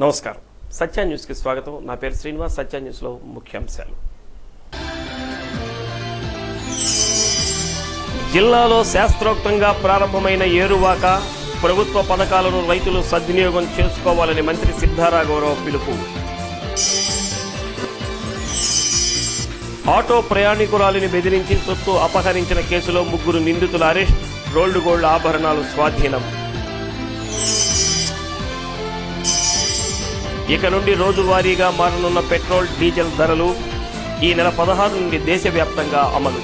నమస్కారం. సత్య న్యూస్కి స్వాగతం. నా పేరు శ్రీనివాస్. సత్య న్యూస్లో ముఖ్యాంశాలు. జిల్లాలో శాస్త్రోక్తంగా ప్రారంభమైన ఏరువాక ప్రభుత్వ పథకాలను రైతులు సద్వినియోగం చేసుకోవాలని మంత్రి సిద్ధారాఘవరావు పిలుపు. ఆటో ప్రయాణికురాలిని బెదిరించి సొత్తు అపహరించిన కేసులో 3 నిందితుల అరెస్ట్. రోల్డ్ గోల్డ్ ఆభరణాలు స్వాధీనం. ఇక నుండి రోజువారీగా మారనున్న పెట్రోల్, డీజిల్ ధరలు ఈ నెల 16 నుండి దేశవ్యాప్తంగా అమలు.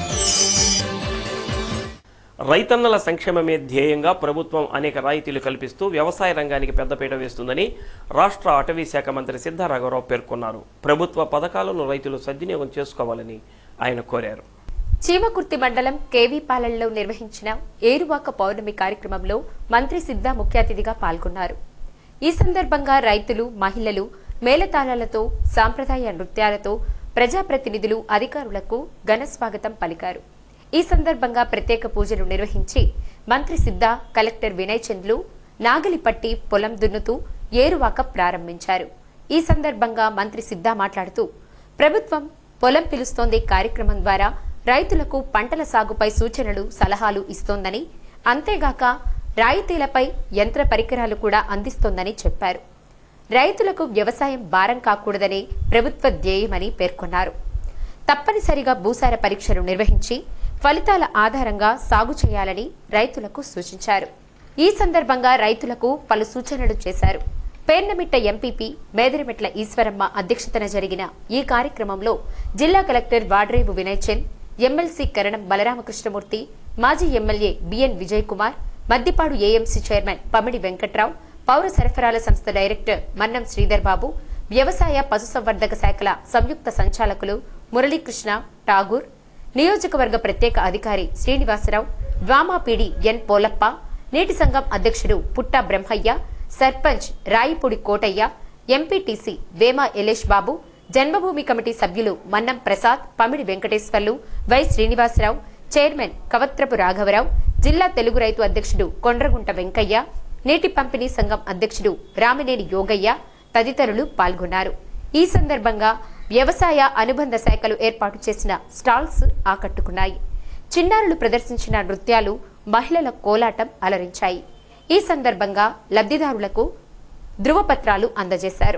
రైతన్నల సంక్షేమమే ధ్యేయంగా ప్రభుత్వం అనేక రాయితీలు కల్పిస్తూ వ్యవసాయ రంగానికి పెద్దపీట వేస్తుందని రాష్ట్ర అటవీ శాఖ మంత్రి సిద్ధారాఘవరావు పేర్కొన్నారు. ప్రభుత్వ పథకాలను రైతులు సద్వినియోగం చేసుకోవాలని ఆయన కోరారు. చీమకుర్తి మండలం కేవీపాలెంలో నిర్వహించిన ఏరువాక పౌర్ణమి కార్యక్రమంలో మంత్రి సిద్ధా ముఖ్య అతిథిగా పాల్గొన్నారు. ఈ సందర్భంగా రైతులు, మహిళలు మేళతాళాలతో, సాంప్రదాయ నృత్యాలతో ప్రజాప్రతినిధులు, అధికారులకు ఘన స్వాగతం పలికారు. ఈ సందర్భంగా ప్రత్యేక పూజలు నిర్వహించి మంత్రి సిద్ధా, కలెక్టర్ వినయ్ చంద్లు నాగలి పట్టి పొలం దున్నుతూ ఏరువాక ప్రారంభించారు. ఈ సందర్భంగా మంత్రి సిద్ధా మాట్లాడుతూ, ప్రభుత్వం పొలం పిలుస్తోంది కార్యక్రమం ద్వారా రైతులకు పంటల సాగుపై సూచనలు, సలహాలు ఇస్తోందని, అంతేగాక రాయితీలపై యంత్ర పరికరాలు కూడా అందిస్తోందని చెప్పారు. రైతులకు వ్యవసాయం భారం కాకూడదనే ప్రభుత్వ ధ్యేయమని పేర్కొన్నారు. తప్పనిసరిగా భూసార పరీక్షలు నిర్వహించి ఫలితాల ఆధారంగా సాగు చేయాలని రైతులకు సూచించారు. ఈ సందర్భంగా రైతులకు పలు సూచనలు చేశారు. పేర్నమిట్ట ఎంపీపీ మేదిరిమెట్ల ఈశ్వరమ్మ అధ్యక్షతన జరిగిన ఈ కార్యక్రమంలో జిల్లా కలెక్టర్ వాడ్రేవు వినయ్ చంద్, ఎమ్మెల్సీ కరణం బలరామకృష్ణమూర్తి, మాజీ MLA BN Vijay Kumar, Maddipadu AMC chairman Pamidi Venkatrao, పౌర సరఫరాల సంస్థ డైరెక్టర్ మన్నం శ్రీధర్ బాబు, వ్యవసాయ పశుసంవర్ధక శాఖల సంయుక్త సంచాలకులు మురళీకృష్ణ, ఠాగూర్, నియోజకవర్గ ప్రత్యేక అధికారి Srinivasarao, DWAMA PD N Polappa, నీటి సంఘం అధ్యక్షుడు పుట్టా బ్రహ్మయ్య, సర్పంచ్ రాయిపూడి కోటయ్య, ఎంపీటీసీ వేమ ఎలేష్ బాబు, జన్మభూమి కమిటీ సభ్యులు మన్నం ప్రసాద్, పమిడి వెంకటేశ్వర్లు, వై శ్రీనివాసరావు, చైర్మన్ కవత్రపు రాఘవరావు, జిల్లా తెలుగు రైతు అధ్యక్షుడు కొండ్రగుంట వెంకయ్య, నీటి పంపిణీ సంఘం అధ్యక్షుడు రామినేని యోగయ్య తదితరులు పాల్గొన్నారు. ఈ సందర్భంగా వ్యవసాయ అనుబంధ శాఖలు ఏర్పాటు చేసిన స్టాల్స్ ఆకట్టుకున్నాయి. చిన్నారులు ప్రదర్శించిన నృత్యాలు, మహిళల కోలాటం అలరించాయి. ఈ సందర్భంగా లబ్ధిదారులకు ధృవపత్రాలు అందజేశారు.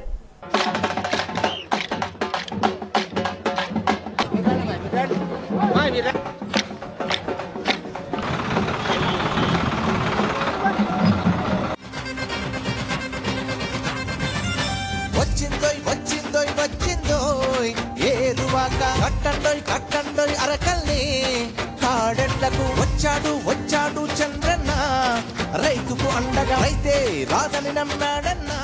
కట్టండోయ్ అరకల్ని కాడెట్లకు వచ్చాడు చంద్రన్న, రైతుకు అండగా రైతే రాదని నమ్మాడన్నా.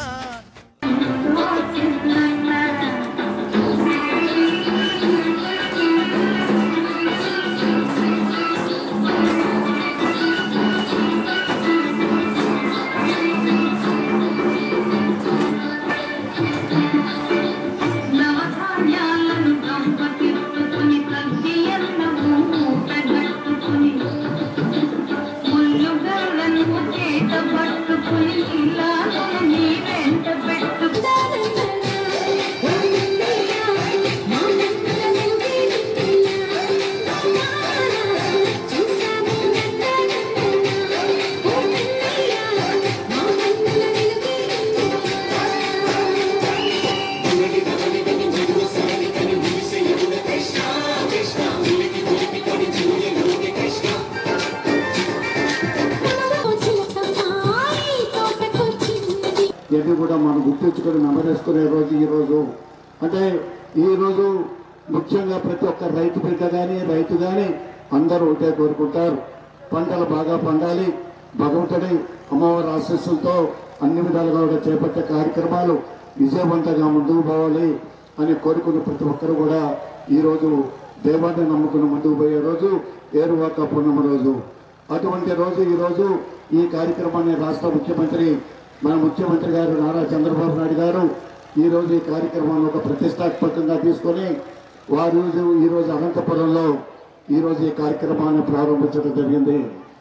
ఇవన్నీ కూడా మనం గుర్తించుకొని నెమరేసుకునే రోజు ఈరోజు. అంటే ఈరోజు ముఖ్యంగా ప్రతి ఒక్క రైతు బిడ్డ కానీ, రైతు కానీ అందరూ ఒకటే కోరుకుంటారు, పంటలు బాగా పండాలి, భగవంతుడి అమ్మవారి ఆశీస్సులతో అన్ని విధాలుగా కూడా చేపట్టే కార్యక్రమాలు విజయవంతంగా ముందుకు పోవాలి అని కోరుకున్న ప్రతి ఒక్కరు కూడా ఈరోజు దేవాన్ని నమ్ముకుని ముందుకు పోయే రోజు ఏరువాక పూర్ణిమ రోజు. అటువంటి రోజు ఈరోజు ఈ కార్యక్రమాన్ని రాష్ట్ర ముఖ్యమంత్రి, మన ముఖ్యమంత్రి గారు నారా చంద్రబాబు నాయుడు గారు ఈరోజు ఈ కార్యక్రమాన్ని ఒక ప్రతిష్టాత్మకంగా తీసుకొని వారు ఈరోజు అనంతపురంలో ఈరోజు ఈ కార్యక్రమాన్ని ప్రారంభించడం జరిగింది.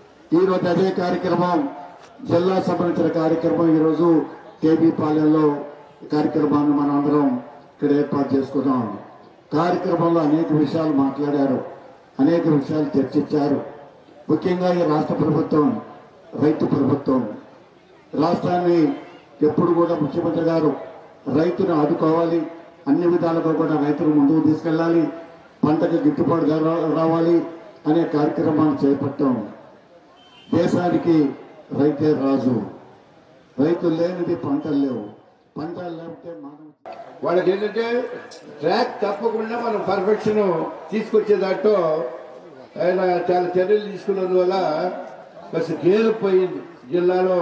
ఈరోజు అదే కార్యక్రమం జిల్లా సంబంధించిన కార్యక్రమం ఈరోజు కేబీపాలెంలో కార్యక్రమాన్ని మనం అందరం ఇక్కడ ఏర్పాటు చేసుకున్నాం. కార్యక్రమంలో అనేక విషయాలు మాట్లాడారు, అనేక విషయాలు చర్చించారు. ముఖ్యంగా ఈ రాష్ట్ర ప్రభుత్వం రైతు ప్రభుత్వం. రాష్ట్రాన్ని ఎప్పుడు కూడా ముఖ్యమంత్రి గారు రైతును ఆదుకోవాలి, అన్ని విధాలుగా కూడా రైతును ముందుకు తీసుకెళ్ళాలి, పంటకు గిట్టుబాటు ధర రావాలి అనే కార్యక్రమాన్ని చేపట్టాం. దేశానికి రైతే రాజు. రైతులు లేనిది పంటలు లేవు, పంటలు లేకపోతే మానవ వాళ్ళకి ఏంటంటే ట్రాక్ తప్పకుండా మనం పర్ఫెక్షన్ తీసుకొచ్చే దాంట్లో ఆయన చాలా చర్యలు తీసుకున్నందువల్ల బస్ గేలు పోయింది. జిల్లాలో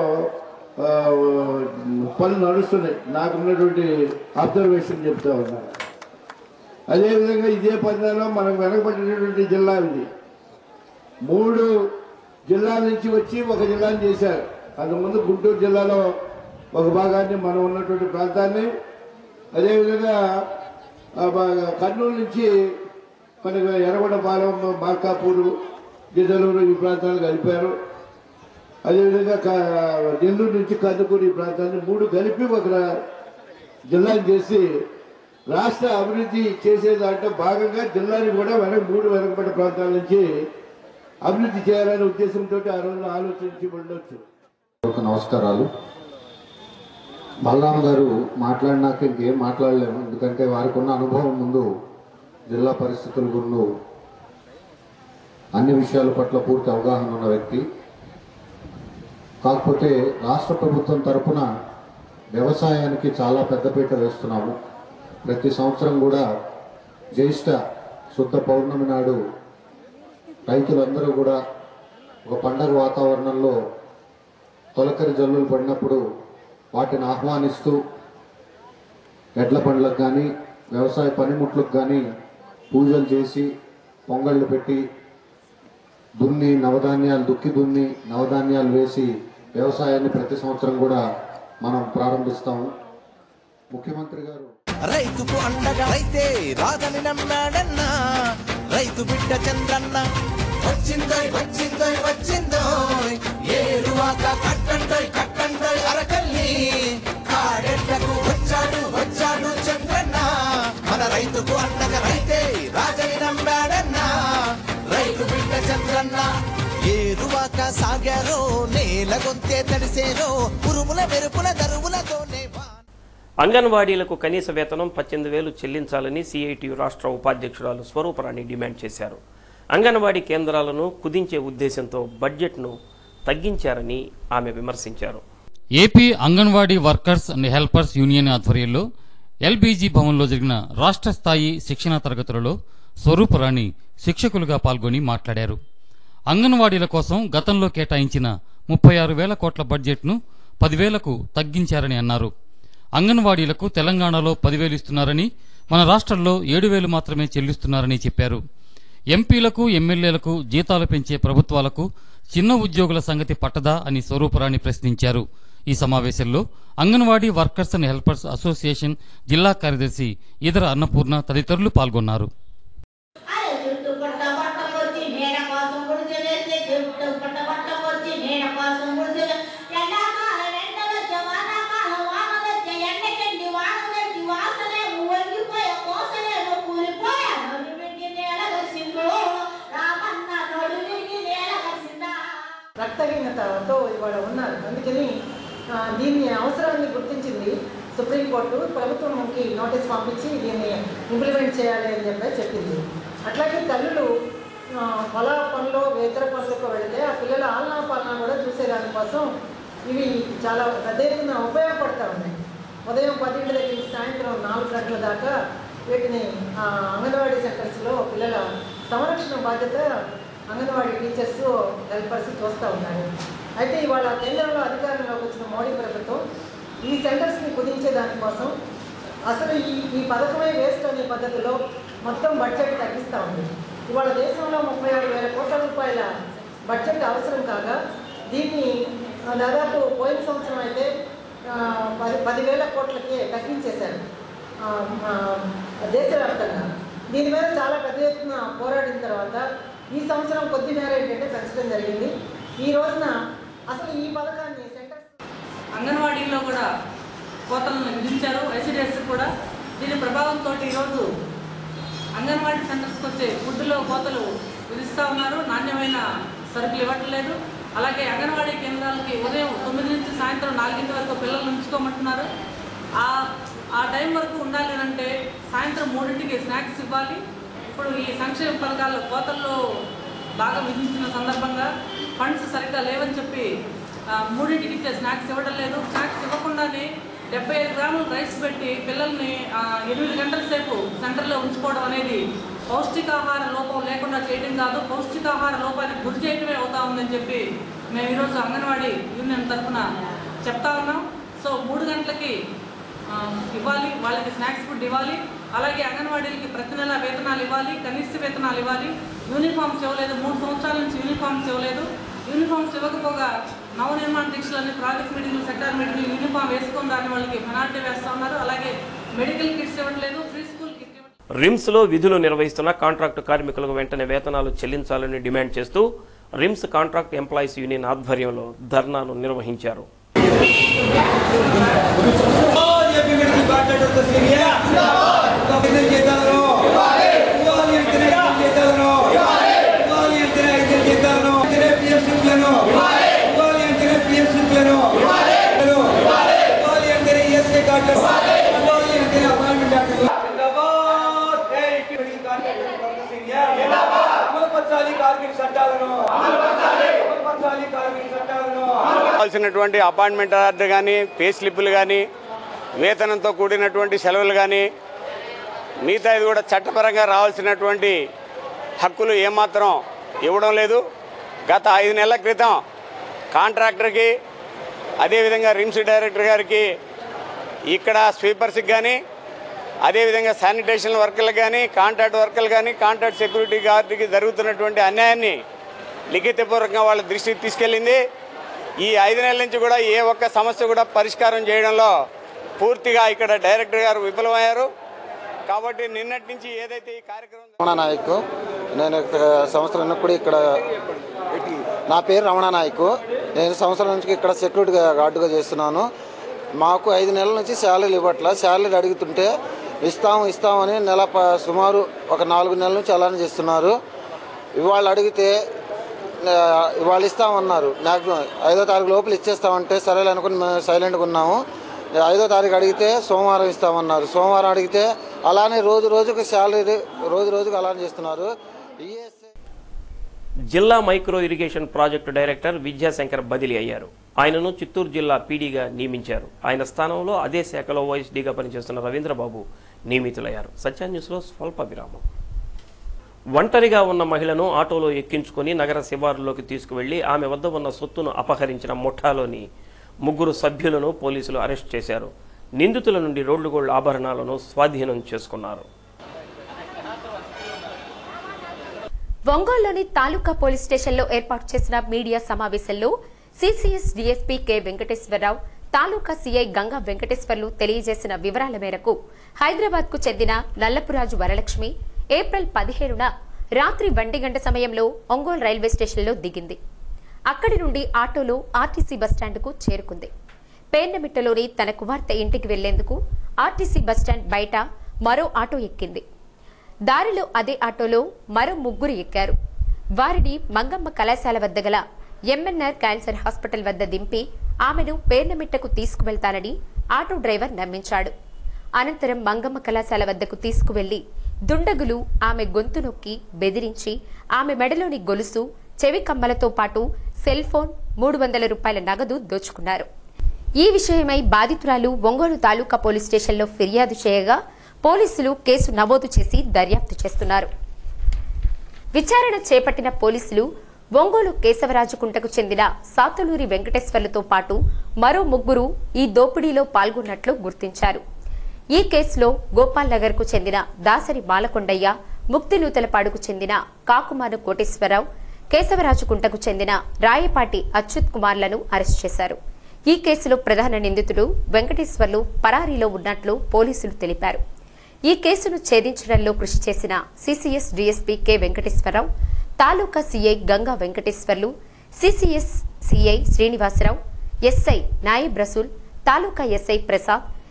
పనులు నడుస్తున్నాయి. నాకున్నటువంటి అబ్జర్వేషన్ చెప్తా ఉన్నారు. అదేవిధంగా ఇదే పనులలో మనం వెనకబడినటువంటి జిల్లా ఇది. 3 జిల్లాల నుంచి వచ్చి ఒక జిల్లాని చేశారు. అంతకుముందు గుంటూరు జిల్లాలో ఒక భాగాన్ని మనం ఉన్నటువంటి ప్రాంతాన్ని, అదేవిధంగా కర్నూలు నుంచి మనకి ఎర్రగొండపాలెం, మార్కాపూరు, గిద్దలూరు ఈ ప్రాంతాలు కలిపారు. అదేవిధంగా నెల్లూరు నుంచి కందుకూరు ఈ ప్రాంతాన్ని 3 కలిపి ఒక జిల్లాని చేసి రాష్ట్ర అభివృద్ధి చేసే దాంట్లో భాగంగా జిల్లాని కూడా 3 వెనకబడ్డ ప్రాంతాల నుంచి అభివృద్ధి చేయాలనే ఉద్దేశంతో ఆ రోజు ఆలోచించి ఉండొచ్చు. నమస్కారాలు. బలరాం గారు మాట్లాడినాక ఇంకేం మాట్లాడలేము, ఎందుకంటే వారికి ఉన్న అనుభవం ముందు జిల్లా పరిస్థితుల గురించి అన్ని విషయాల పట్ల పూర్తి అవగాహన ఉన్న వ్యక్తి. కాకపోతే రాష్ట్ర ప్రభుత్వం తరఫున వ్యవసాయానికి చాలా పెద్దపీట వేస్తున్నాము. ప్రతి సంవత్సరం కూడా జ్యేష్ఠ శుద్ధ పౌర్ణమి నాడు రైతులందరూ కూడా ఒక పండగ వాతావరణంలో తొలకరి జల్లులు పడినప్పుడు వాటిని ఆహ్వానిస్తూ ఎడ్ల పండ్లకు కానీ వ్యవసాయ పనిముట్లకు కానీ పూజలు చేసి పొంగళ్ళు పెట్టి దున్ని నవధాన్యాలు వేసి వ్యవసాయాన్ని ప్రతి సంవత్సరం కూడా మనం ప్రారంభిస్తాము. ముఖ్యమంత్రి గారు రైతుకు అండగా రైతే రాదని నమ్మాడన్నా, రైతు బిడ్డ చంద్రన్న వచ్చిందో ఏరువాక కట్టండో అరకల్లి కాడెట్లకు వచ్చాడు చంద్రన్న. మన రైతుకు అండగా రైతే రాజని నమ్మాడన్నా, రైతు బిడ్డ చంద్రన్న. ఏరువాక సాగారో నేల గొంతే తడిసేరో ఉరుముల మెరుపుల దరువులతోనే. అంగన్వాడీలకు కనీస వేతనం 18,000 చెల్లించాలని సిఐటియు రాష్ట్ర ఉపాధ్యక్షురాలు స్వరూపరాణి డిమాండ్ చేశారు. అంగన్వాడీ కేంద్రాలను కుదించే ఉద్దేశంతో బడ్జెట్ను తగ్గించారని ఆమె విమర్శించారు. AP anganwadi workers and helpers union ఆధ్వర్యంలో ఎల్బీజీ భవన్లో జరిగిన రాష్ట్ర స్థాయి శిక్షణా తరగతులలో స్వరూపరాణి శిక్షకులుగా పాల్గొని మాట్లాడారు. అంగన్వాడీల కోసం గతంలో కేటాయించిన 36,000 కోట్ల బడ్జెట్ను 10,000కు తగ్గించారని అన్నారు. అంగన్వాడీలకు తెలంగాణలో 10,000 ఇస్తున్నారని, మన రాష్ట్రంలో 7,000 మాత్రమే చెల్లిస్తున్నారని చెప్పారు. ఎంపీలకు ఎమ్మెల్యేలకు జీతాలు పెంచే ప్రభుత్వాలకు చిన్న ఉద్యోగుల సంగతి పట్టదా అని స్వరూపరాణి ప్రశ్నించారు. ఈ సమావేశంలో anganwadi workers and helpers association జిల్లా కార్యదర్శి ఇదర అన్నపూర్ణ తదితరులు పాల్గొన్నారు. రక్తహీనతతో ఇవాళ ఉన్నారు. అందుకని దీని అవసరాన్ని గుర్తించింది సుప్రీంకోర్టు. ప్రభుత్వంకి నోటీస్ పంపించి దీన్ని ఇంప్లిమెంట్ చేయాలి అని చెప్పింది. అట్లాగే తల్లులు పొల పనులు ఇతర పనులకు వెళితే ఆ పిల్లల ఆలనా పాలన కూడా చూసేదానికోసం ఇవి చాలా పెద్ద ఎత్తున ఉపయోగపడతా ఉన్నాయి. ఉదయం 10 దగ్గర నుంచి సాయంత్రం 4 గంటల దాకా వీటిని అంగన్వాడీ సెంటర్స్లో పిల్లల సంరక్షణ బాధ్యత అంగన్వాడీ టీచర్స్ హెల్పర్స్ చూస్తూ ఉన్నారు. అయితే ఇవాళ కేంద్రంలో అధికారంలోకి వచ్చిన మోడీ ప్రభుత్వం ఈ సెంటర్స్ని కుదించే దానికోసం అసలు ఈ పథకమే వేస్ట్ అనే పద్ధతిలో మొత్తం బడ్జెట్ తగ్గిస్తూ ఉంది. ఇవాళ దేశంలో 36,000 కోట్ల రూపాయల బడ్జెట్ అవసరం కాగా దీన్ని దాదాపు పోయిన సంవత్సరం అయితే 10,000 కోట్లకే తగ్గించేశారు దేశవ్యాప్తంగా. దీని మీద చాలా పెద్ద ఎత్తున పోరాడిన తర్వాత ఈ సంవత్సరం కొద్ది మేర ఏంటంటే పెంచడం జరిగింది. ఈ రోజున అసలు ఈ పథకాన్ని సెంటర్స్ అంగన్వాడీలో కూడా కోతలను విధించారు. ఐసీడీఎస్ కూడా దీని ప్రభావంతో ఈరోజు అంగన్వాడీ సెంటర్స్కి వచ్చే ఫుడ్లో కోతలు విధిస్తూ ఉన్నారు. నాణ్యమైన సరుకులు ఇవ్వట్లేదు. అలాగే అంగన్వాడీ కేంద్రాలకి ఉదయం 9 నుంచి సాయంత్రం 4 వరకు పిల్లలు ఉంచుకోమంటున్నారు. ఆ టైం వరకు ఉండాలి అంటే సాయంత్రం 3కి స్నాక్స్ ఇవ్వాలి. ఇప్పుడు ఈ సంక్షేమ పథకాలు కోతల్లో బాగా విధించిన సందర్భంగా ఫండ్స్ సరిగ్గా లేవని చెప్పి 3కి ఇచ్చే స్నాక్స్ ఇవ్వడం లేదు. స్నాక్స్ ఇవ్వకుండానే 75 గ్రాములు రైస్ పెట్టి పిల్లల్ని 8 గంటల సేపు సెంటర్లో ఉంచుకోవడం అనేది పౌష్టికాహార లోపం లేకుండా చేయడం కాదు, పౌష్టికాహార లోపానికి గురి చేయడమే అవుతా ఉందని చెప్పి మేము ఈరోజు అంగన్వాడీ యూనియన్ తరఫున చెప్తా ఉన్నాం. సో 3 గంటలకి ఇవ్వాలి, వాళ్ళకి స్నాక్స్ ఫుడ్ ఇవ్వాలి. అలాగే అంగన్వాడీలకి ప్రతి నెల వేతనాలు ఇవ్వాలి, కనీస వేతనాలు ఇవ్వాలి. యూనిఫామ్స్ ఇవ్వలేదు, 3 సంవత్సరాల నుంచి యూనిఫామ్స్ ఇవ్వలేదు. యూనిఫామ్స్ ఇవ్వకపోగా నవనిర్మాణ దీక్షలని ప్రాజెక్ట్ మీటింగ్లు, సెక్టార్ మీటింగ్లు యూనిఫామ్ వేసుకొని దాన్ని వాళ్ళకి పెనాల్టీ వేస్తూ ఉన్నారు. అలాగే మెడికల్ కిట్స్ ఇవ్వట్లేదు, ఫ్రీ స్కూల్ కిట్ ఇవ్వట్లేదు. రిమ్స్లో విధులు నిర్వహిస్తున్న కాంట్రాక్టు కార్మికులకు వెంటనే వేతనాలు చెల్లించాలని డిమాండ్ చేస్తూ రిమ్స్ కాంట్రాక్ట్ ఎంప్లాయీస్ యూనియన్ ఆధ్వర్యంలో ధర్నాను నిర్వహించారు. కావాల్సినటువంటి అపాయింట్మెంట్ ఆర్డర్ కానీ, పే స్లిప్పులు కానీ, వేతనంతో కూడినటువంటి సెలవులు కానీ, మిగతా ఇది కూడా చట్టపరంగా రావాల్సినటువంటి హక్కులు ఏమాత్రం ఇవ్వడం లేదు. గత 5 నెలల క్రితం కాంట్రాక్టర్కి, అదేవిధంగా రిమ్స్ డైరెక్టర్ గారికి, ఇక్కడ స్వీపర్స్కి కానీ, అదేవిధంగా శానిటేషన్ వర్కర్లకు కానీ, కాంట్రాక్ట్ వర్కర్లు కానీ, కాంట్రాక్ట్ సెక్యూరిటీ గార్డుకి జరుగుతున్నటువంటి అన్యాయాన్ని లిఖితపూర్వకంగా వాళ్ళ దృష్టికి తీసుకెళ్ళింది. ఈ 5 నెలల నుంచి కూడా ఏ ఒక్క సమస్య కూడా పరిష్కారం చేయడంలో పూర్తిగా ఇక్కడ డైరెక్టర్ గారు విఫలమయ్యారు. కాబట్టి నిన్నటి నుంచి ఏదైతే ఈ కార్యక్రమం రమణ నాయక్, నేను సంవత్సరం కూడా ఇక్కడ, నా పేరు రమణ నాయక్, నేను సంవత్సరం నుంచి ఇక్కడ సెక్యూరిటీ గార్డుగా చేస్తున్నాను. మాకు 5 నెలల నుంచి శాలరీలు ఇవ్వట్లా. శాలరీ అడుగుతుంటే ఇస్తామని సుమారు ఒక 4 నెలల నుంచి అలానే చేస్తున్నారు. ఇవాళ అడిగితే ఇవాళ ఇస్తామన్నారు. మ్యాక్సిమం 5వ తారీఖు లోపల ఇచ్చేస్తామంటే సరేలే అనుకుని మేము సైలెంట్గా ఉన్నాము. 5వ తారీఖు అడిగితే సోమవారం ఇస్తామన్నారు. సోమవారం అడిగితే అలానే రోజుకు శాలరీ రోజుకు అలానే చేస్తున్నారు. జిల్లా micro irrigation project director Vidyashankar బదిలీ అయ్యారు. ఆయనను చిత్తూరు జిల్లా పీడీగా నియమించారు. ఆయన స్థానంలో అదే శాఖలో ఓఎస్డీగా పనిచేస్తున్న రవీంద్రబాబు నియమితులయ్యారు. సత్య న్యూస్లో స్వల్ప విరామం. ఒంటరిగా ఉన్న మహిళను ఆటోలో ఎక్కించుకొని నగర శివారులోకి తీసుకువెళ్లి ఆమె వద్ద ఉన్న సొత్తును అపహరించిన ముఠాలోని 3 సభ్యులను పోలీసులు అరెస్ట్ చేశారు. నిందితుల నుండి రోడ్లు గోల్డ్ ఆభరణాలను స్వాధీనం చేసుకున్నారు. ఒంగోలులోని తాలూకా పోలీస్ స్టేషన్లో ఏర్పాటు చేసిన మీడియా సమావేశంలో CCS DSP K Venkateswararao, taluka CI Ganga Venkateswarlu తెలియజేసిన వివరాల మేరకు హైదరాబాద్ కు చెందిన నల్లపురాజు వరలక్ష్మి ఏప్రిల్ 17న రాత్రి 1 గంట సమయంలో ఒంగోలు రైల్వే స్టేషన్లో దిగింది. అక్కడి నుండి ఆటోలో ఆర్టీసీ బస్టాండ్కు చేరుకుంది. పేర్నమిట్టలోని తన కుమార్తె ఇంటికి వెళ్లేందుకు ఆర్టీసీ బస్టాండ్ బయట మరో ఆటో ఎక్కింది. దారిలో అదే ఆటోలో మరో 3 ఎక్కారు. వారిని మంగమ్మ కళాశాల వద్ద గల ఎంఎన్ఆర్ క్యాన్సర్ హాస్పిటల్ వద్ద దింపి ఆమెను పేర్నమిట్టకు తీసుకువెళ్తానని ఆటో డ్రైవర్ నమ్మించాడు. అనంతరం మంగమ్మ కళాశాల వద్దకు తీసుకువెళ్లి దుండగులు ఆమె గొంతు నొక్కి బెదిరించి ఆమె మెడలోని గొలుసు, చెవి కమ్మలతో పాటు సెల్ ఫోన్, 300 రూపాయల నగదు దోచుకున్నారు. ఈ విషయమై బాధితురాలు ఒంగోలు తాలూకా పోలీస్ స్టేషన్లో ఫిర్యాదు చేయగా పోలీసులు కేసు నమోదు చేసి దర్యాప్తు చేస్తున్నారు. విచారణ చేపట్టిన పోలీసులు ఒంగోలు కేశవరాజుకుంటకు చెందిన సాతులూరి వెంకటేశ్వర్లతో పాటు మరో 3 ఈ దోపిడీలో పాల్గొన్నట్లు గుర్తించారు. ఈ కేసులో గోపాల్ నగర్ కు చెందిన దాసరి బాలకొండయ్య, ముక్తినూతలపాడుకు చెందిన కాకుమాను కోటేశ్వరరావు, కేశవరాజుకుంటకు చెందిన రాయపాటి అచ్యుత్ కుమార్లను అరెస్ట్ చేశారు. ఈ కేసులో ప్రధాన నిందితుడు వెంకటేశ్వర్లు పరారీలో ఉన్నట్లు పోలీసులు తెలిపారు. ఈ కేసును ఛేదించడంలో కృషి చేసిన CCS DSP K Venkateswararao, taluka CI Ganga Venkateswarlu, CCS CI Srinivasarao, SI Naib Rasool, taluka SI Prasad,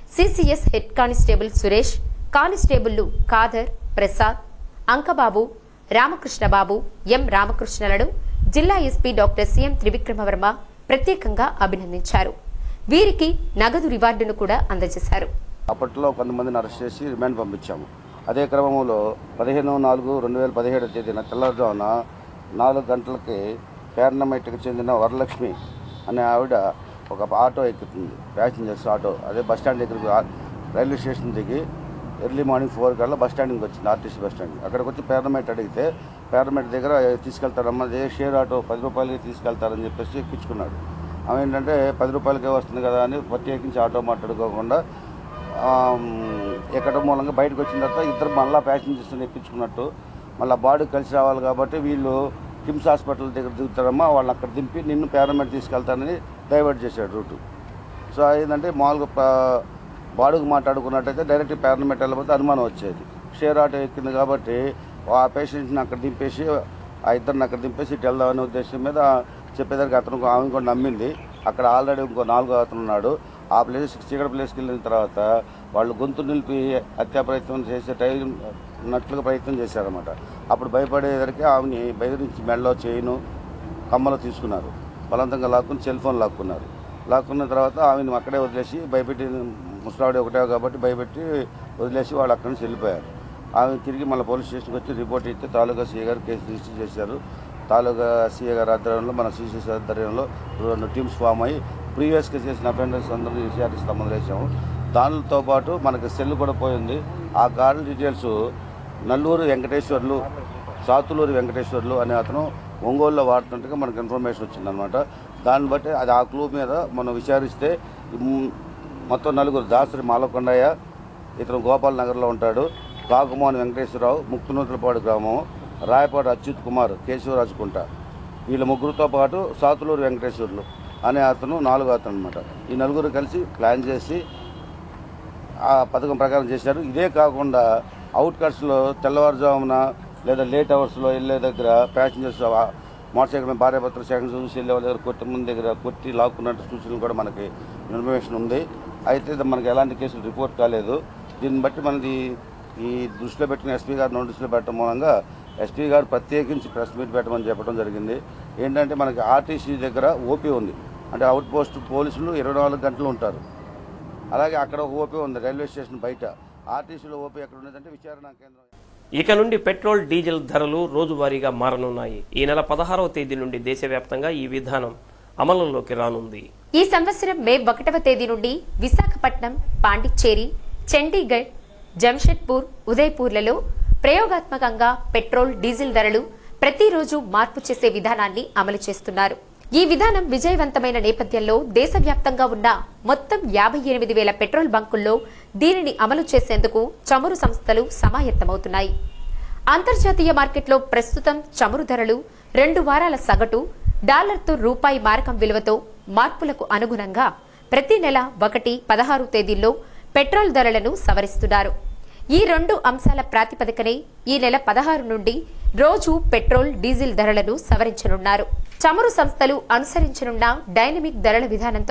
CCS head constable Suresh, కానిస్టేబుళ్లు ఖాదర్, ప్రసాద్, అంకబాబు, రామకృష్ణబాబు, ఎం రామకృష్ణలను జిల్లా ఎస్పీ డాక్టర్ సిఎం త్రివిక్రమవర్మ ప్రత్యేకంగా అభినందించారు. వీరికి నగదు రివార్డును కూడా అందజేశారు. అప్పట్లో కొంతమందిని అరెస్ట్ చేసి రిమాండ్ పంపించాము. అదే క్రమంలో 15/4/2017 తేదీన తెల్లవారుజామున 4 గంటలకి పేర్నమెట్కి చెందిన వరలక్ష్మి అనే ఆవిడ ఒక ఆటో ఎక్కుతుంది, ప్యాసింజర్స్ ఆటో. అదే బస్టాండ్ దగ్గరికి రైల్వే స్టేషన్ దిగి ఎర్లీ మార్నింగ్ 4 గంటల బస్ స్టాండింగ్కి వచ్చింది, ఆర్టీసీ బస్ స్టాండ్. అక్కడికి వచ్చి పేర్నమెట్ అడిగితే పేర్నమెట్ దగ్గర తీసుకెళ్తారమ్మా, ఏ షేర్ ఆటో 10 రూపాయలకి తీసుకెళ్తారని చెప్పేసి ఎక్కించుకున్నాడు. ఆమె ఏంటంటే 10 రూపాయలకే వస్తుంది కదా అని ప్రత్యేకించి ఆటో మాట్లాడుకోకుండా ఎక్కడం మూలంగా బయటకు వచ్చిన తర్వాత ఇద్దరు మళ్ళీ ప్యాసింజర్స్ని ఎక్కించుకున్నట్టు, మళ్ళీ బాడీ కలిసి రావాలి కాబట్టి వీళ్ళు కిమ్స్ హాస్పిటల్ దగ్గర దిగుతారమ్మా, వాళ్ళని అక్కడ దింపి నిన్ను పేర్నమెట్ తీసుకెళ్తానని డైవర్ట్ చేశాడు రూటు. సో ఏంటంటే మామూలుగా బాడుగు మాట్లాడుకున్నట్టయితే డైరెక్ట్ పేర్నమెట్ వెళ్ళకపోతే అనుమానం వచ్చేది. షేర్ ఆటో ఎక్కింది కాబట్టి ఆ పేషెంట్ని అక్కడ దింపేసి ఆ ఇద్దరిని అక్కడ దింపేసి ఇటు వెళ్దామనే ఉద్దేశం మీద చెప్పేదానికి అతను ఆమె కూడా నమ్మింది. అక్కడ ఆల్రెడీ ఇంకో 4వ అతను ఉన్నాడు. ఆ ప్లేస్ చీకటి ప్లేస్కి వెళ్ళిన తర్వాత వాళ్ళు గొంతు నిలిపి హత్యా ప్రయత్నం చేసే నట్లుగా ప్రయత్నం చేశారన్నమాట. అప్పుడు భయపడేసరికి ఆమెని బెదిరించి మెడలో చైను కమ్మలో తీసుకున్నారు, బలవంతంగా లాక్కుని సెల్ ఫోన్ లాక్కున్నారు. లాక్కున్న తర్వాత ఆమెను అక్కడే వదిలేసి భయపెట్టి, ముసలావిడ ఒకటే కాబట్టి భయపెట్టి వదిలేసి వాళ్ళు అక్కడి నుంచి వెళ్ళిపోయారు. ఆమె తిరిగి మళ్ళీ పోలీస్ స్టేషన్కి వచ్చి రిపోర్ట్ ఇస్తే తాలూకా సీఏ గారు కేసు రిజిస్టర్ చేశారు. తాలూకా సీఏ గారి ఆధ్వర్యంలో మన సిసిఎస్ ఆధ్వర్యంలో 2 టీమ్స్ ఫామ్ అయ్యి ప్రీవియస్గా చేసిన అఫెండర్స్ అందరూ విషయానికి సంబంధించాము. దానితో పాటు మనకి సెల్ కూడా పోయింది. ఆ కార్డు డీటెయిల్స్ నల్లూరు వెంకటేశ్వర్లు, సాతులూరు వెంకటేశ్వర్లు అనే అతను ఒంగోలులో వాడుతున్నట్టుగా మనకు ఇన్ఫర్మేషన్ వచ్చిందనమాట. దాన్ని బట్టి అది ఆ క్లూ మీద మనం విచారిస్తే మొత్తం 4 దాసరి మాలకొండయ్య, ఇతను గోపాల్ నగర్లో ఉంటాడు, కాకుమోని వెంకటేశ్వరరావు, ముక్తునూతులపాడు గ్రామం, రాయపాడు అచ్యుత్ కుమార్, కేశవరాజుకుంట, వీళ్ళ ముగ్గురుతో పాటు సాతులూరు వెంకటేశ్వర్లు అనే అతను 4వ అతను అనమాట. ఈ నలుగురు కలిసి ప్లాన్ చేసి ఆ పథకం ప్రకారం చేశారు. ఇదే కాకుండా అవుట్కట్స్లో తెల్లవారుజామున లేదా లేట్ అవర్స్లో వెళ్ళే దగ్గర ప్యాసింజర్స్ మోటార్ సైకిల్ మీద భార్యాభర్తలు సెకండ్ చూసి వెళ్ళే వాళ్ళ దగ్గర కొట్టి ముందు దగ్గర కొట్టి లాక్కున్నట్టు సూచనలు కూడా మనకి ఇన్ఫర్మేషన్ ఉంది. అయితే మనకి ఎలాంటి కేసులు రిపోర్ట్ కాలేదు. దీన్ని బట్టి మనది ఈ దృష్టిలో పెట్టిన ఎస్పీ గారు నోటీసులో పెట్టడం మూలంగా ఎస్పీ గారు ప్రత్యేకించి ప్రెస్ మీట్ పెట్టమని చెప్పడం జరిగింది. ఏంటంటే మనకి ఆర్టీసీ దగ్గర ఓపీ ఉంది, అంటే అవుట్ పోస్ట్ పోలీసులు 24 గంటలు ఉంటారు. అలాగే అక్కడ ఒక ఓపీ ఉంది రైల్వే స్టేషన్ బయట. ఆర్టీసీలో ఓపీ ఎక్కడ ఉన్నదంటే విచారణ కేంద్రం. ఇక నుండి పెట్రోల్, డీజిల్ ధరలు రోజువారీగా మారనున్నాయి. ఈ నెల 16వ తేదీ నుండి దేశవ్యాప్తంగా ఈ విధానం అమలులోకి రానుంది. ఈ సంవత్సరం మే 1వ తేదీ నుండి విశాఖపట్నం, పాండిచ్చేరి, చండీగఢ్, జంషెడ్పూర్, ఉదయ్పూర్లలో ప్రయోగాత్మకంగా పెట్రోల్, డీజిల్ ధరలు ప్రతిరోజు మార్పు చేసే విధానాన్ని అమలు చేస్తున్నారు. ఈ విధానం విజయవంతమైన నేపథ్యంలో దేశవ్యాప్తంగా ఉన్న మొత్తం 58,000 పెట్రోల్ బంకుల్లో దీనిని అమలు చేసేందుకు చమురు సంస్థలు సమాయత్తమవుతున్నాయి. అంతర్జాతీయ మార్కెట్లో ప్రస్తుతం చమురు ధరలు 2 వారాల సగటు డాలర్తో రూపాయి మారకం విలువతో మార్పులకు అనుగుణంగా ప్రతి నెల 1, 16 తేదీల్లో పెట్రోల్ ధరలను సవరిస్తున్నారు. ఈ 2 అంశాల ప్రాతిపదికనే ఈ నెల 16 నుండి రోజు పెట్రోల్, డీజిల్ ధరలను సవరించనున్నారు. చమురు సంస్థలు అనుసరించనున్న డైనమిక్ ధరల విధానంతో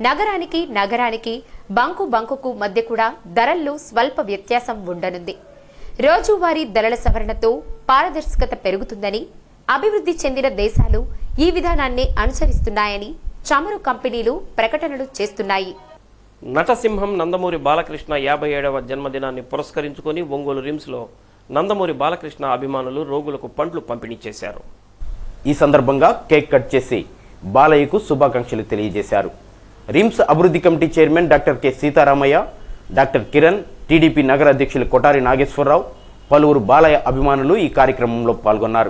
నగరానికి బంకుకు మధ్య కూడా ధరల్లో స్వల్ప వ్యత్యాసం ఉండనుంది. రోజువారీ ధరల సవరణతో పారదర్శకత పెరుగుతుందని, అభివృద్ధి చెందిన దేశాలు ఈ విధానాన్ని అనుసరిస్తున్నాయని చమురు కంపెనీలు ప్రకటనలు చేస్తున్నాయి. నటసింహం నందమూరి బాలకృష్ణ 57వ జన్మదినాన్ని పురస్కరించుకొని ఒంగోలు రిమ్స్లో నందమూరి బాలకృష్ణ అభిమానులు రోగులకు పండ్లు పంపిణీ చేశారు. ఈ సందర్భంగా కేక్ కట్ చేసి బాలయ్యకు శుభాకాంక్షలు తెలియజేశారు. రిమ్స్ అభివృద్ధి committee chairman doctor K Sitaramayya, doctor Kiran, TDP నగర అధ్యక్షులు కొటారి నాగేశ్వరరావు, పలువురు బాలయ్య అభిమానులు ఈ కార్యక్రమంలో పాల్గొన్నారు.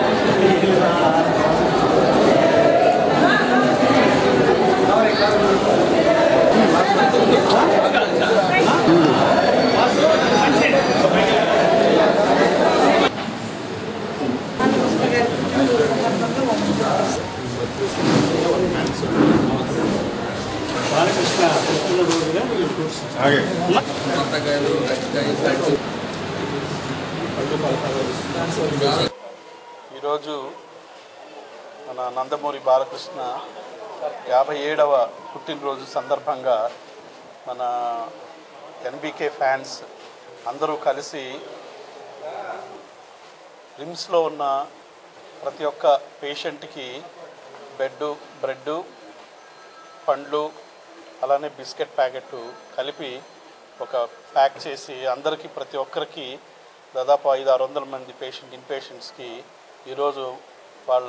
ఈరోజు మన నందమూరి బాలకృష్ణ 57వ పుట్టినరోజు సందర్భంగా మన ఎన్బీకే ఫ్యాన్స్ అందరూ కలిసి రిమ్స్లో ఉన్న ప్రతి ఒక్క పేషెంట్కి బెడ్డు, బ్రెడ్డు, పండ్లు, అలానే బిస్కెట్ ప్యాకెట్ కలిపి ఒక ప్యాక్ చేసి అందరికీ ప్రతి ఒక్కరికి దాదాపు 500-600 మంది ఇన్పేషెంట్స్కి ఈరోజు వాళ్ళ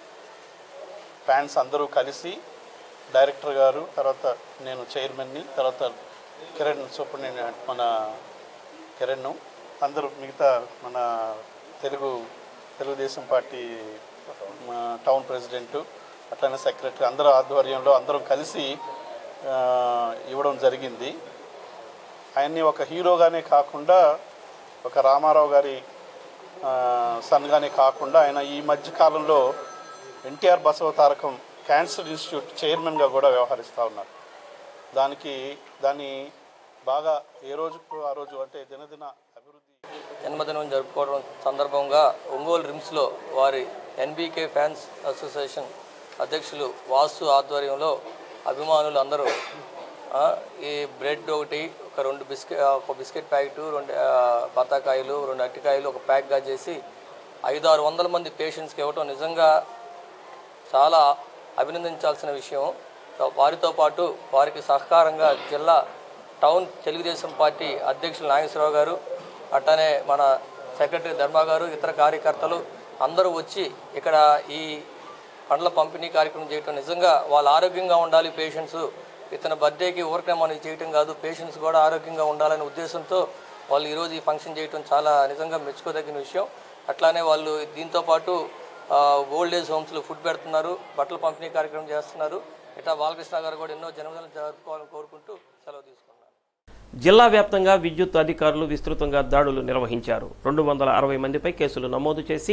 ఫ్యాన్స్ అందరూ కలిసి డైరెక్టర్ గారు, తర్వాత నేను చైర్మన్ని, తర్వాత కిరణ్ సూపరింటెండెంట్ మన కిరణ్, అందరూ మిగతా మన తెలుగుదేశం పార్టీ టౌన్ ప్రెసిడెంటు, అట్లనే సెక్రటరీ అందరూ ఆధ్వర్యంలో అందరం కలిసి ఇవ్వడం జరిగింది. ఆయన్ని ఒక హీరోగానే కాకుండా, ఒక రామారావు గారి సన్గానే కాకుండా ఆయన ఈ మధ్యకాలంలో ఎన్టీఆర్ బసవతారకం క్యాన్సర్ ఇన్స్టిట్యూట్ చైర్మన్గా కూడా వ్యవహరిస్తూ ఉన్నారు. దాన్ని బాగా ఏ రోజుకు ఆ రోజు అంటే దినదిన అభివృద్ధి. జన్మదినం జరుపుకోవడం సందర్భంగా ఒంగోలు రిమ్స్లో వారి ఎన్బీకే ఫ్యాన్స్ అసోసియేషన్ అధ్యక్షులు వాసు ఆధ్వర్యంలో అభిమానులు అందరూ ఈ బ్రెడ్ ఒకటి, ఒక బిస్కెట్ ప్యాకెట్, 2 బత్తాకాయలు, 2 అరటికాయలు ఒక ప్యాక్గా చేసి 500-600 మంది పేషెంట్స్కి ఇవ్వటం నిజంగా చాలా అభినందించాల్సిన విషయం. వారితో పాటు వారికి సహకారంగా జిల్లా టౌన్ తెలుగుదేశం పార్టీ అధ్యక్షులు నాగేశ్వరరావు గారు, అట్టనే మన సెక్రటరీ ధర్మ గారు, ఇతర కార్యకర్తలు అందరూ వచ్చి ఇక్కడ ఈ పండ్ల పంపిణీ కార్యక్రమం చేయటం నిజంగా వాళ్ళు ఆరోగ్యంగా ఉండాలి. పేషెంట్స్ ఇతని బర్త్డేకి ఊరికే మనం చేయటం కాదు, పేషెంట్స్ కూడా ఆరోగ్యంగా ఉండాలనే ఉద్దేశంతో వాళ్ళు ఈరోజు ఈ ఫంక్షన్ చేయటం చాలా నిజంగా మెచ్చుకోదగిన విషయం. అట్లానే వాళ్ళు దీంతోపాటు ఓల్డ్ ఏజ్ హోమ్స్లో ఫుడ్ పెడుతున్నారు, బట్టల పంపిణీ కార్యక్రమం చేస్తున్నారు. ఇట్లా బాలకృష్ణ గారు కూడా ఎన్నో జన్మదినాలు జరుపుకోవాలని కోరుకుంటూ సెలవు తీసుకున్నారు. జిల్లా వ్యాప్తంగా విద్యుత్ అధికారులు విస్తృతంగా దాడులు నిర్వహించారు. 260 మందిపై కేసులు నమోదు చేసి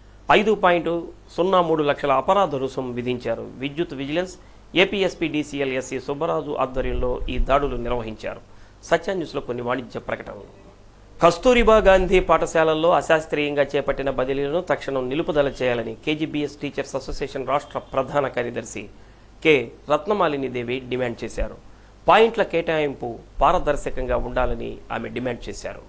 5.03 లక్షల అపరాధ రుసుం విధించారు. విద్యుత్ vigilance APSP DCL SC Subbaraju ఆధ్వర్యంలో ఈ దాడులు నిర్వహించారు. సత్య న్యూస్లో కొన్ని వాణిజ్య ప్రకటనలు. కస్తూరిబా గాంధీ పాఠశాలల్లో అశాస్త్రీయంగా చేపట్టిన బదిలీలను తక్షణం నిలుపుదల చేయాలని కేజీబీఎస్ టీచర్స్ అసోసియేషన్ రాష్ట్ర ప్రధాన కార్యదర్శి కె రత్నమాలిని దేవి డిమాండ్ చేశారు. పాయింట్ల కేటాయింపు పారదర్శకంగా ఉండాలని ఆమె డిమాండ్ చేశారు.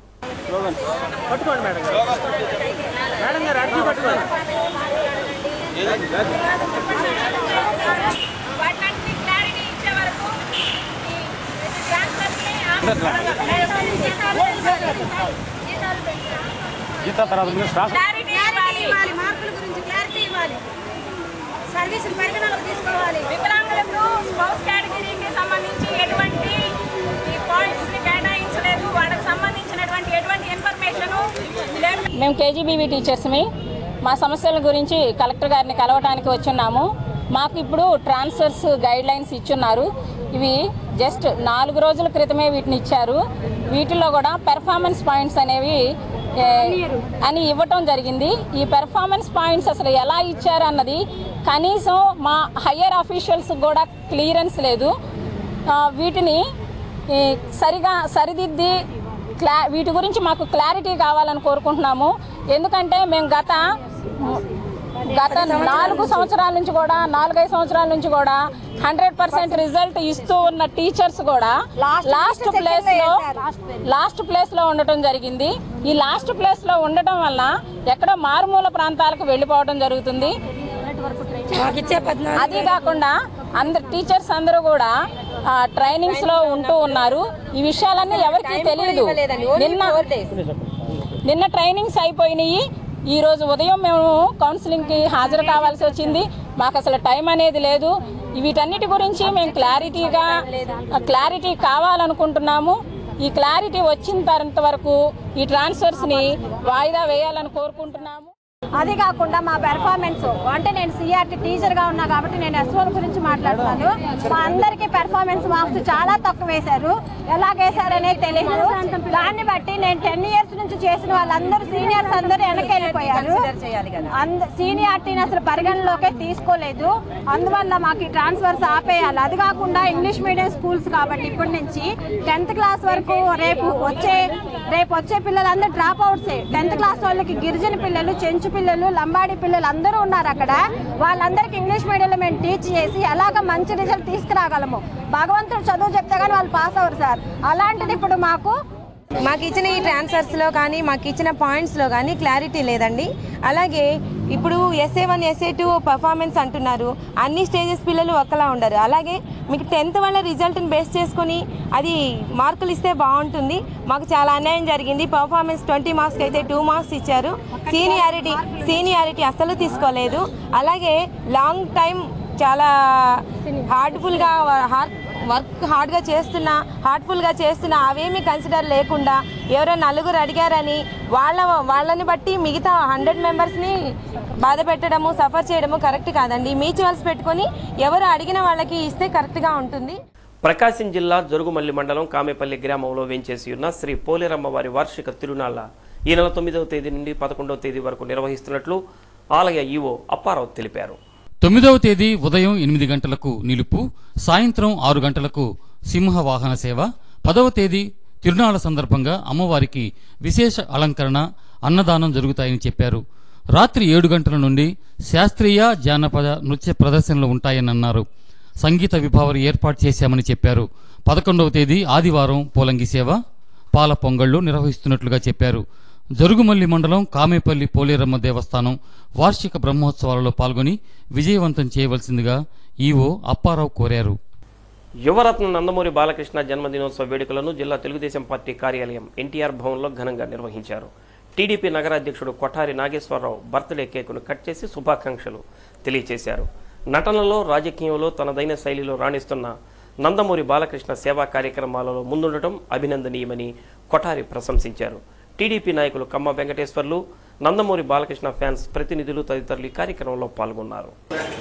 సర్వీసులు పరిగణలోకి తీసుకోవాలి. వికలాంగులకు స్పౌస్ కేటగిరీకి సంబంధించి ఎటువంటి పాయింట్స్ కేటాయించలేదు. వాళ్ళకి సంబంధించినటువంటి ఎటువంటి ఇన్ఫర్మేషన్ లేదు. మేము కేజీబీవీ టీచర్స్మి. మా సమస్యల గురించి కలెక్టర్ గారిని కలవడానికి వచ్చున్నాము. మాకు ఇప్పుడు ట్రాన్స్ఫర్స్ గైడ్ లైన్స్ ఇచ్చున్నారు. ఇవి జస్ట్ 4 రోజుల క్రితమే వీటిని ఇచ్చారు. వీటిలో కూడా పెర్ఫార్మెన్స్ పాయింట్స్ అనేవి అని ఇవ్వటం జరిగింది. ఈ పెర్ఫార్మెన్స్ పాయింట్స్ అసలు ఎలా ఇచ్చారు అన్నది కనీసం మా హయ్యర్ ఆఫీషియల్స్ కూడా క్లియరెన్స్ లేదు. వీటిని సరిగా సరిదిద్ది వీటి గురించి మాకు క్లారిటీ కావాలని కోరుకుంటున్నాము. ఎందుకంటే మేము గత 4 సంవత్సరాల నుంచి కూడా 4-5 సంవత్సరాల నుంచి కూడా 100% రిజల్ట్ ఇస్తూ ఉన్న టీచర్స్ కూడా లాస్ట్ ప్లేస్ లో ఉండటం జరిగింది. ఈ లాస్ట్ ప్లేస్ లో ఉండటం వల్ల ఎక్కడో మారుమూల ప్రాంతాలకు వెళ్ళిపోవడం జరుగుతుంది. అది కాకుండా అందరు టీచర్స్ అందరూ కూడా ట్రైనింగ్స్ లో ఉంటూ ఉన్నారు. ఈ విషయాలన్నీ ఎవరికి తెలియదు. నిన్న ట్రైనింగ్స్ అయిపోయినాయి. ఈ రోజు ఉదయం మేము కౌన్సిలింగ్కి హాజరు కావాల్సి వచ్చింది. మాకు అసలు టైం అనేది లేదు. వీటన్నిటి గురించి మేము క్లారిటీ కావాలనుకుంటున్నాము. ఈ క్లారిటీ వచ్చిన వరకు ఈ ట్రాన్స్ఫర్స్ని వాయిదా వేయాలని కోరుకుంటున్నాము. అది కాకుండా మా పెర్ఫార్మెన్స్ అంటే నేను సిఆర్టీ టీచర్గా ఉన్నా కాబట్టి నేను ఎస్ఓల గురించి మాట్లాడుతాను. మా అందరికీ పెర్ఫార్మెన్స్ మార్క్స్ చాలా తక్కువ వేశారు. ఎలాగేశారనేది తెలియదు. దాన్ని బట్టి నేను 10 years నుంచి చేసిన వాళ్ళందరూ సీనియర్స్ అందరూ వెనక్కి వెళ్ళిపోయారు. సీనియారిటీని అసలు పరిగణలోకే తీసుకోలేదు. అందువల్ల మాకు ఈ ట్రాన్స్ఫర్స్ ఆపేయాలి. అది కాకుండా ఇంగ్లీష్ మీడియం స్కూల్స్ కాబట్టి ఇప్పటి నుంచి 10th క్లాస్ వరకు రేపు వచ్చే రేపు వచ్చే పిల్లలందరూ డ్రాప్ అవుట్సే. 10th క్లాస్ వాళ్ళకి గిరిజన పిల్లలు, చెంచు పిల్లలు, లంబాడి పిల్లలు అందరూ ఉన్నారు అక్కడ. వాళ్ళందరికీ ఇంగ్లీష్ మీడియంలో మేము టీచ్ చేసి ఎలాగ మంచి రిజల్ట్ తీసుకురాగలము. భగవంతుడు చదువు చెప్తే కానీ వాళ్ళు పాస్ అవ్వరు సార్. అలాంటిది ఇప్పుడు మాకు ఇచ్చిన ఈ ట్రాన్స్ఫర్స్లో కానీ మాకు ఇచ్చిన పాయింట్స్లో కానీ క్లారిటీ లేదండి. అలాగే ఇప్పుడు SA1 SA2 పర్ఫార్మెన్స్ అంటున్నారు. అన్ని స్టేజెస్ పిల్లలు ఒకలా ఉండరు. అలాగే మీకు 10th వాళ్ళ రిజల్ట్ని బేస్ చేసుకుని అది మార్కులు ఇస్తే బాగుంటుంది. మాకు చాలా అన్యాయం జరిగింది. పర్ఫార్మెన్స్ 20 మార్క్స్కి అయితే 2 మార్క్స్ ఇచ్చారు. సీనియారిటీ అస్సలు తీసుకోలేదు. అలాగే లాంగ్ టైం చాలా హార్డ్ఫుల్గా చేస్తున్నా అవేమీ కన్సిడర్ లేకుండా ఎవరో నలుగురు అడిగారని వాళ్ళని బట్టి మిగతా 100 మెంబర్స్ని బాధ పెట్టడము, సఫర్ చేయడము కరెక్ట్ కాదండి. మ్యూచువల్స్ పెట్టుకొని ఎవరు అడిగిన వాళ్ళకి ఇస్తే కరెక్ట్గా ఉంటుంది. ప్రకాశం జిల్లా జరుగుమల్లి మండలం కామేపల్లి గ్రామంలో వేంచేసి ఉన్న శ్రీ పోలేరమ్మ వారి వార్షిక తిరునాళ్ల ఈ నెల 9వ తేదీ నుండి 11వ తేదీ వరకు నిర్వహిస్తున్నట్లు ఆలయ ఈవో అప్పారావు తెలిపారు. 9వ తేదీ ఉదయం 8 గంటలకు నిలుపు, సాయంత్రం 6 గంటలకు సింహ వాహన సేవ, 10వ తేదీ తిరునాళ్ల సందర్భంగా అమ్మవారికి విశేష అలంకరణ, అన్నదానం జరుగుతాయని చెప్పారు. రాత్రి 7 గంటల నుండి శాస్త్రీయ జానపద నృత్య ప్రదర్శనలు ఉంటాయని అన్నారు. సంగీత విభావరి ఏర్పాటు చేశామని చెప్పారు. 11వ తేదీ ఆదివారం పోలంగి సేవ, పాల పొంగళ్లు నిర్వహిస్తున్నట్లుగా చెప్పారు. జరుగుమల్లి మండలం కామేపల్లి పోలేరమ్మ దేవస్థానం వార్షిక బ్రహ్మోత్సవాలలో పాల్గొని విజయవంతం చేయవలసిందిగా ఈవో అప్పారావు కోరారు. యువరత్న నందమూరి బాలకృష్ణ జన్మదినోత్సవ వేడుకలను జిల్లా తెలుగుదేశం పార్టీ కార్యాలయం NTR భవన్లో ఘనంగా నిర్వహించారు. టీడీపీ నగర అధ్యక్షుడు కొఠారి నాగేశ్వరరావు బర్త్డే కేకును కట్ చేసి శుభాకాంక్షలు తెలియజేశారు. నటనలో, రాజకీయంలో తనదైన శైలిలో రాణిస్తున్న నందమూరి బాలకృష్ణ సేవా కార్యక్రమాలలో ముందుండటం అభినందనీయమని కొఠారి ప్రశంసించారు. టీడీపీ నాయకులు కమ్మ వెంకటేశ్వర్లు, నందమూరి బాలకృష్ణ ఫ్యాన్స్ ప్రతినిధులు తదితరులు ఈ కార్యక్రమంలో పాల్గొన్నారు.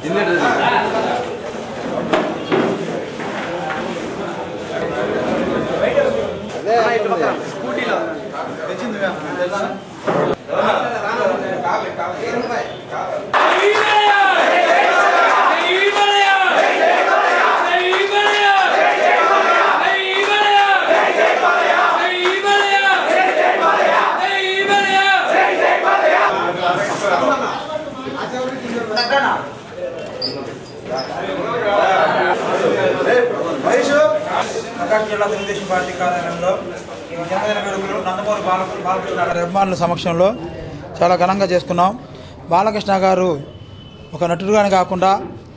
జిల్లా తెలుగుదేశం పార్టీ కార్యాలయంలో జన్మదిన వేడుకలు నందమూరి బాలకృష్ణ అభిమానుల సమక్షంలో చాలా ఘనంగా చేసుకున్నాం. బాలకృష్ణ గారు ఒక నటుడుగానే కాకుండా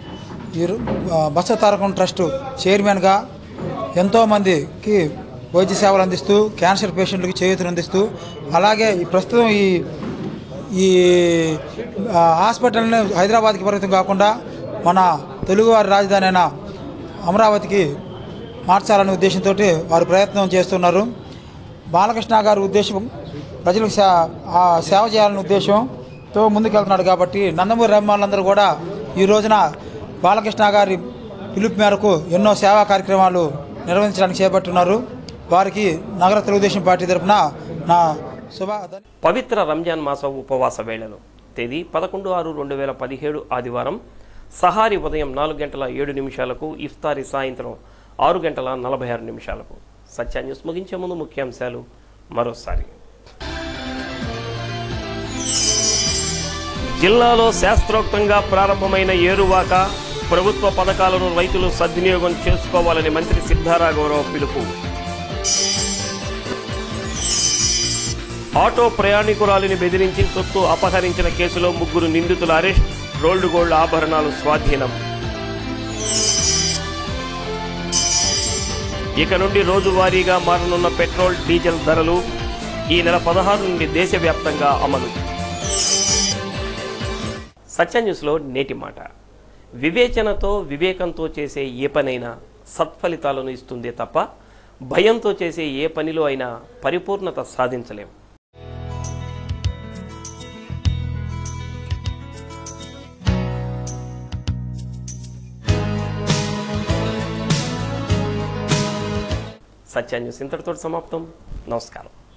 బస తారకం ట్రస్ట్ చైర్మన్గా ఎంతోమందికి వైద్య సేవలు అందిస్తూ, క్యాన్సర్ పేషెంట్లకి చేయూతను అందిస్తూ, అలాగే ప్రస్తుతం ఈ హాస్పిటల్ని హైదరాబాద్కి పరిమితం కాకుండా మన తెలుగువారి రాజధాని అయిన అమరావతికి మార్చాలనే ఉద్దేశంతో వారు ప్రయత్నం చేస్తున్నారు. బాలకృష్ణ గారి ఉద్దేశం ప్రజలకు సేవ చేయాలనే ఉద్దేశంతో ముందుకెళ్తున్నాడు. కాబట్టి నందమూరి అభిమానులందరూ కూడా ఈ రోజున బాలకృష్ణ గారి పిలుపు మేరకు ఎన్నో సేవా కార్యక్రమాలు నిర్వహించడానికి చేపట్టున్నారు. వారికి నగర తెలుగుదేశం పార్టీ తరఫున నా పవిత్ర రంజాన్ మాస ఉపవాస వేళలు తేదీ 11/6/2017 ఆదివారం సహారీ ఉదయం 4:07 ఇఫ్తారీ సాయంత్రం 6:46 సత్య న్యూస్ ముగించే ముందు ముఖ్యాంశాలు మరోసారి. జిల్లాలో శాస్త్రోక్తంగా ప్రారంభమైన ఏరువాక ప్రభుత్వ పథకాలను రైతులు సద్వినియోగం చేసుకోవాలని మంత్రి సిద్ధారాఘవరావు పిలుపు. ఆటో ప్రయాణికురాలిని బెదిరించి సొత్తు అపహరించిన కేసులో 3 నిందితుల అరెస్ట్, రోల్డ్ గోల్డ్ ఆభరణాలు స్వాధీనం. ఇక నుండి రోజువారీగా మారనున్న పెట్రోల్, డీజిల్ ధరలు ఈ నెల 16 నుండి దేశవ్యాప్తంగా అమలు. సత్య న్యూస్లో నేటి మాట. వివేచనతో, వివేకంతో చేసే ఏ పనైనా సత్ఫలితాలను ఇస్తుందే తప్ప భయంతో చేసే ఏ పనిలో అయినా పరిపూర్ణత సాధించలేం. సత్య న్యూస్ ఇంతటితో సమాప్తం. నమస్కారం.